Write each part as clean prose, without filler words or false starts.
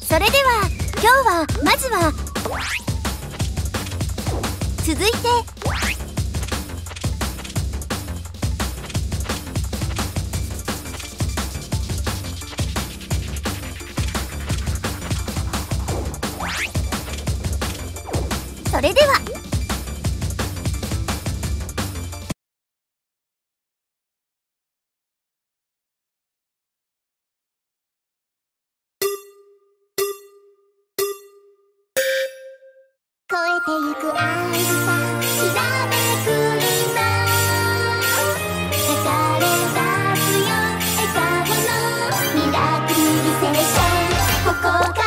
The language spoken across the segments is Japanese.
それでは今日はまずは続いてそれでは越えてゆく愛さきらめく今流れ出すよ笑顔のミラクルセッションここから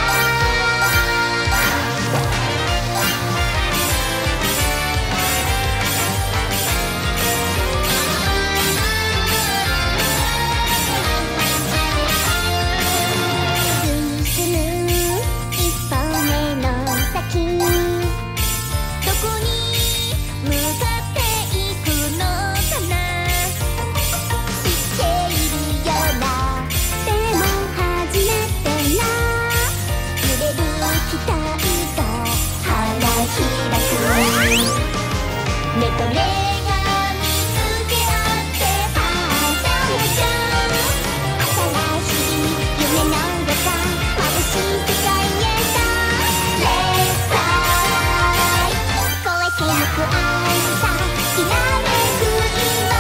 進む一歩目の先どこに向かっていくのかな知っているようなでも初めてな揺れる期待と花開く目と目が見つけ合ってはしゃめちゃう新しい夢の中眩しい世界へさLet's fly越えてゆく愛さきらめく今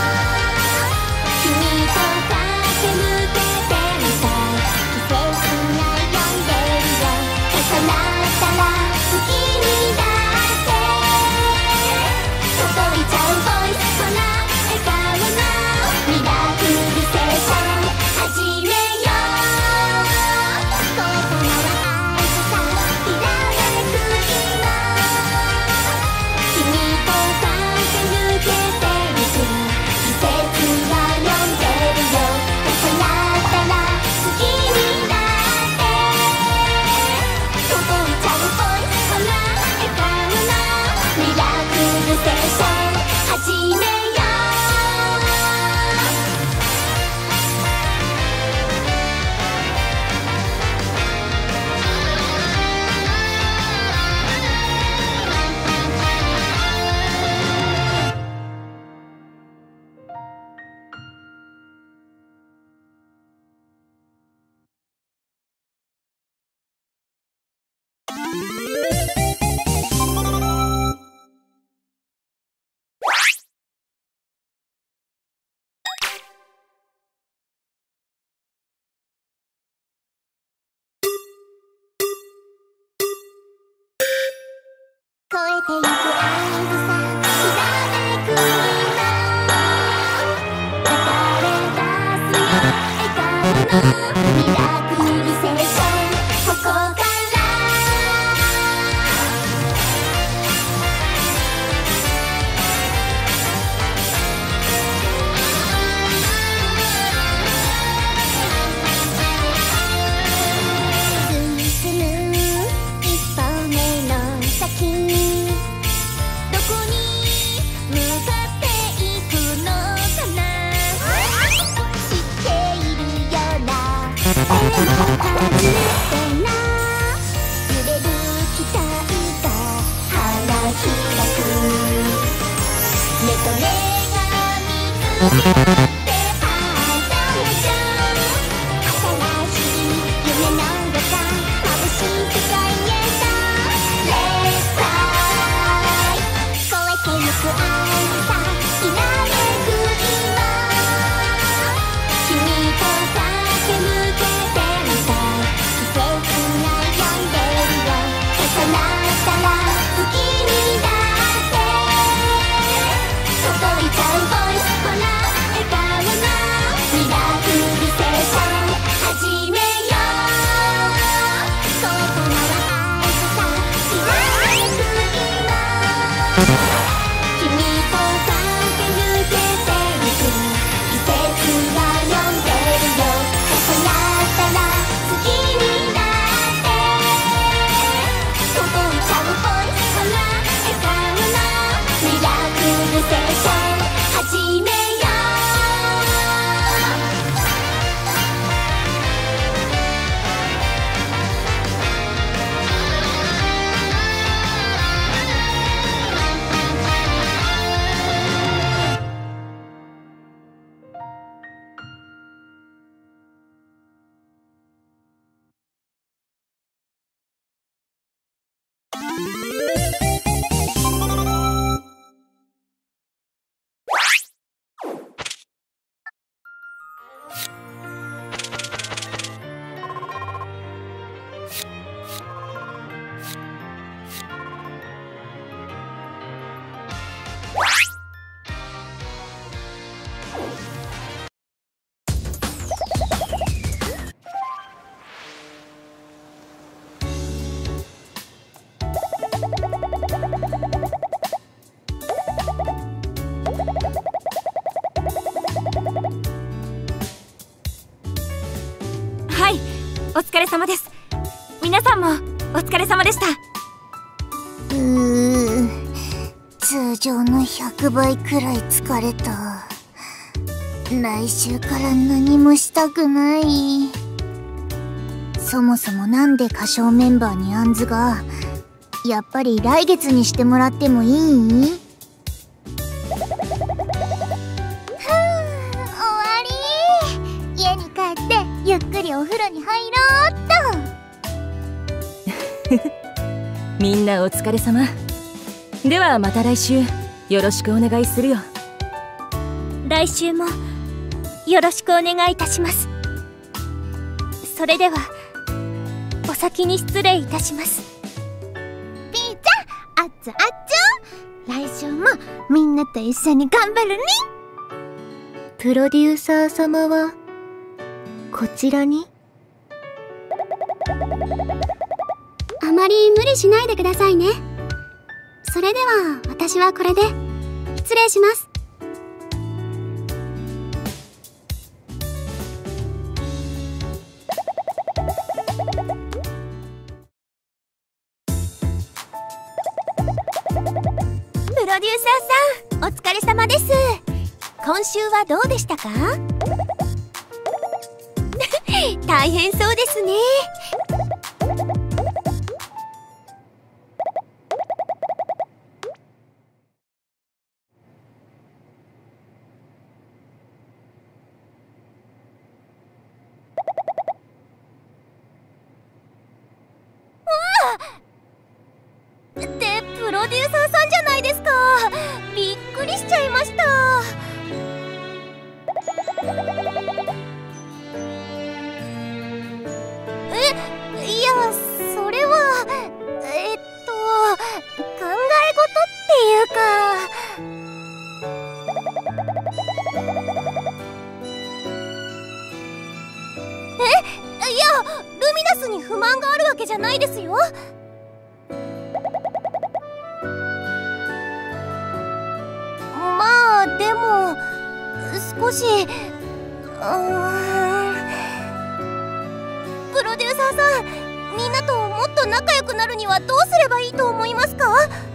君と駆け抜けてみたい季節が呼んでるよ重なったら好きになって届いちゃうボイスほら笑顔のミラクルセッション始めよう越えたのは愛さきらめく今君と駆け抜けてゆく季節が呼んでるよ重なったら好きになって届いちゃうボイスほら笑顔のミラクルセッション始めよう越えてゆく愛さきらめく今流れ出すよ笑顔のミラクルセッションここから進む一歩目の先どこに向かっていくのかな知っているようなでも初めてな揺れる期待が花開く目と目が見つけ合ってはしゃめちゃう新しい夢の中眩しい世界へさLet's fly越えてゆく愛さきらめく今君と駆け抜けてみたい季節が呼んでるよ重なったら好きになって届いちゃうボイスほら笑顔はい、お疲れ様です。皆さんもお疲れ様でした。 通常の100倍くらい疲れた。来週から何もしたくない。そもそもなんで歌唱メンバーにアンズが、やっぱり来月にしてもらってもいい？ 終わり。家に帰ってゆっくりお風呂に入ろうっと。 みんなお疲れ様。ではまた来週よろしくお願いするよ。 来週もよろしくお願いいたします。それではお先に失礼いたします。ピーちゃん、あっつあっちょ。来週もみんなと一緒に頑張るね。 プロデューサー様はこちらに？ あまり無理しないでくださいね。それでは私はこれで失礼します。プロデューサーさん、お疲れ様です。今週はどうでしたか？大変そうですね。ってプロデューサーさんじゃないですか。びっくりしちゃいました。いや、それは考え事っていうか。いや、ルミナスに不満があるわけじゃないですよ。まあでも少しプロデューサーさん、みんなともっと仲良くなるにはどうすればいいと思いますか？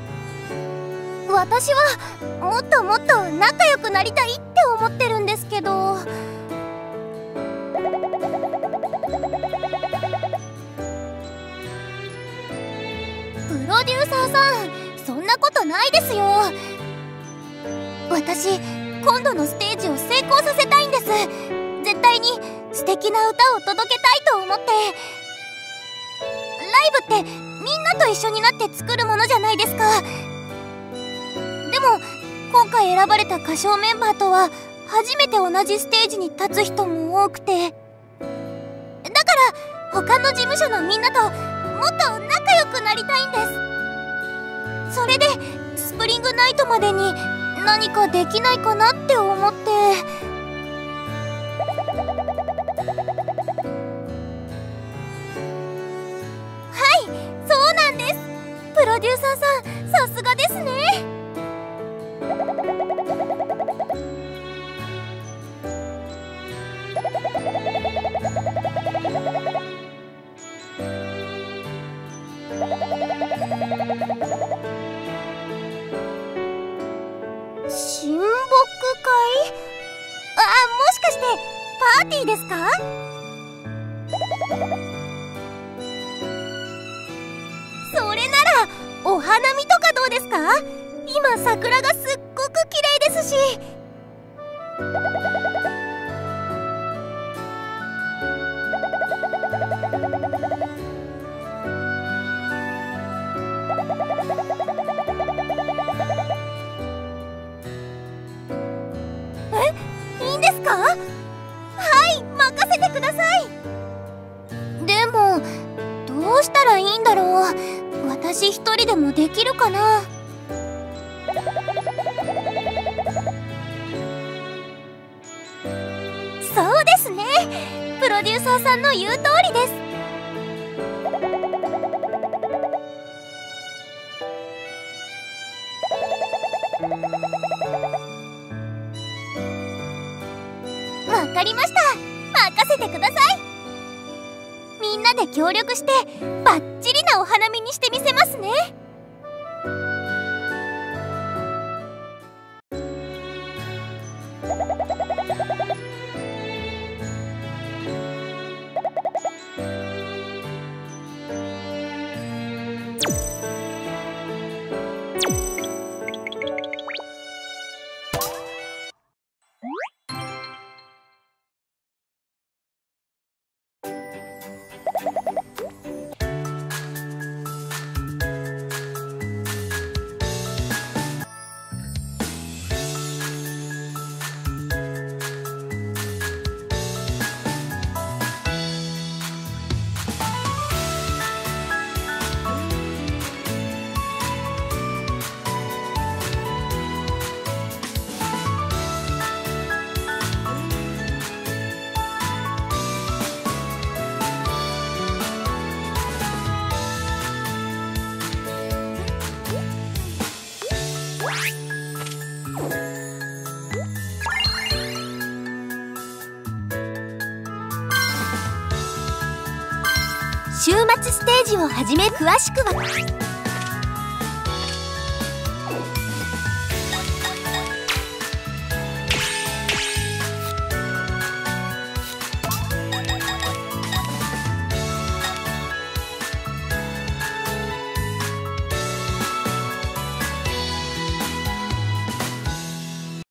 私はもっともっと仲良くなりたいって思ってるんですけど。プロデューサーさん、そんなことないですよ。私、今度のステージを成功させたいんです。絶対に素敵な歌を届けたいと思って。ライブってみんなと一緒になって作るものじゃないですか。でも今回選ばれた歌唱メンバーとは初めて同じステージに立つ人も多くて、だから他の事務所のみんなともっと仲良くなりたいんです。それでスプリングナイトまでに何かできないかなって思って。はい、そうなんです。プロデューサーさん、さすがですね。親睦会？もしかしてパーティーですか？それならお花見とかどうですか？今桜がすっごく綺麗ですし。 んだろう。私一人でもできるかな。そうですね。プロデューサーさんの言う通りです。わかりました。任せてください。みんなで協力してバッチリなお花見にしてみせますね。週末ステージをはじめ詳しくは